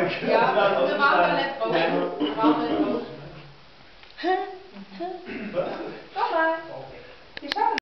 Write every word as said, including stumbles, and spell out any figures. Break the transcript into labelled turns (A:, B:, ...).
A: Ja, wir waren da nicht drauf. Wir waren nicht drauf. Komm mal. Die schaffen